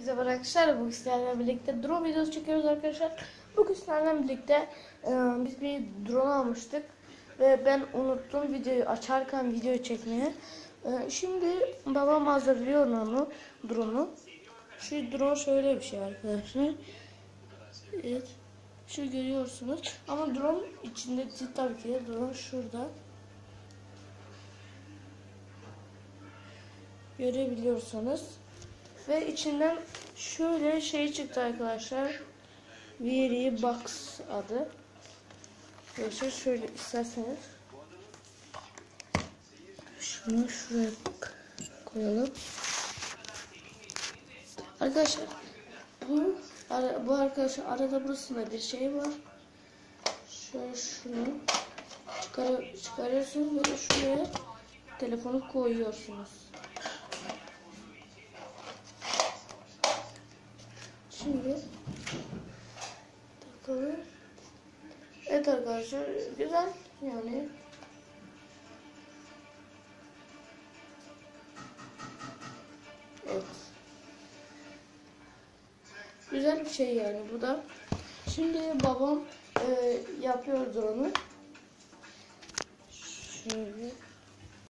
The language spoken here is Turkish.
Herkese merhaba arkadaşlar. Bugün sizlerle birlikte drone videosu çekiyoruz arkadaşlar. Bugün sizlerle birlikte biz bir drone almıştık ve ben unuttum videoyu açarken videoyu çekmeye. Şimdi babam hazırlıyor onu, drone'u. Şu drone şöyle bir şey arkadaşlar. Evet. Şu görüyorsunuz. Ama drone içinde tabii ki drone şurada. Görebiliyorsunuz. Ve içinden şöyle şey çıktı arkadaşlar. Weary Box adı. Arkadaşlar şöyle isterseniz şunu şuraya koyalım. Arkadaşlar bu arkadaşlar arada burasında bir şey var. Şöyle şunu çıkarıyorsunuz ve şuraya telefonu koyuyorsunuz. Şimdi takalım. Evet arkadaşlar, güzel yani. Evet. Güzel bir şey yani bu da. Şimdi babam yapıyor drone'u. Şöyle.